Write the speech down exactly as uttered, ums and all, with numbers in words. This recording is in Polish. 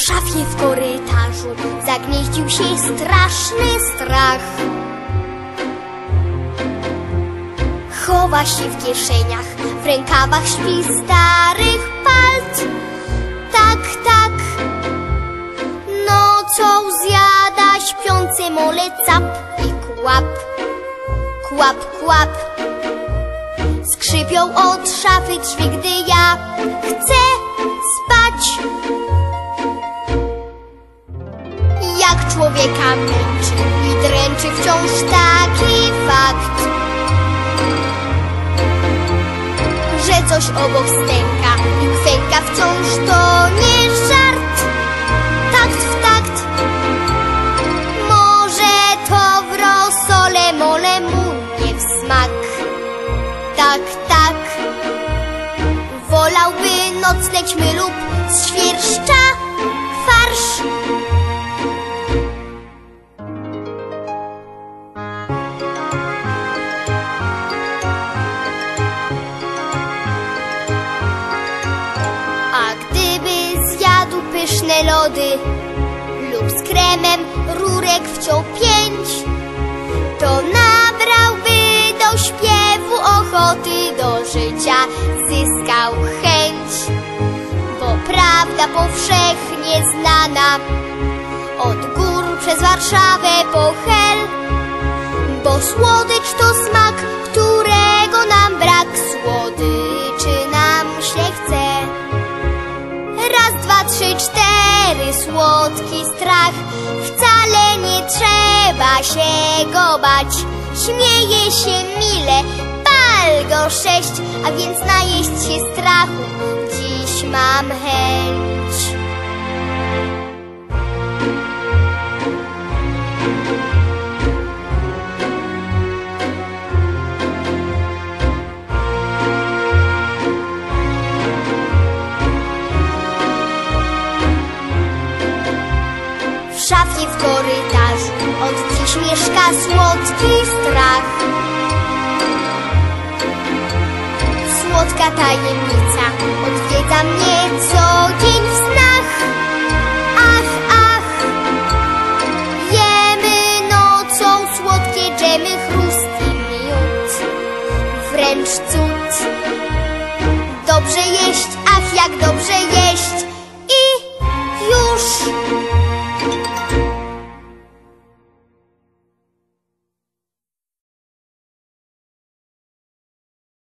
szafie w korytarzu zagnieździł się straszny strach. Chowa się w kieszeniach, w rękawach śpi starych palt. Tak, tak, nocą zjada śpiące mole cap i kłap. Kłap, kłap. Skrzypią od szafy drzwi, gdy ja chcę spać. Jak człowieka męczy i dręczy wciąż taki fakt, że coś obok stęka i kwęka wciąż, to nie żart. Takt w takt. Może to w rosole mole mu nie w smak. Tak, tak. Wolałby nocleg ćmy lub z świerszcza farsz. A gdyby zjadł pyszne lody lub z kremem rurek wciął pięć, to nabrałby do śpiewu ochoty, do życia zyskał chęć. Bo prawda powszechnie znana, od gór przez Warszawę po Hel, bo słodycz to smak, którego nam brak. Słodyczy nam się chce. Raz, dwa, trzy, cztery, słodki strach. Wcale nie trzeba się go bać. Śmieje się mile, pal go sześć, a więc najeść się strachu dziś mam chęć. W szafie w korytarzu od dziś mieszka słodki strach. Słodka tajemnica odwiedza mnie co dzień w snach. Ach, ach, jemy nocą słodkie dżemy, chrust i miód. Wręcz cud. Dobrze jeść, ach jak dobrze jeść. I już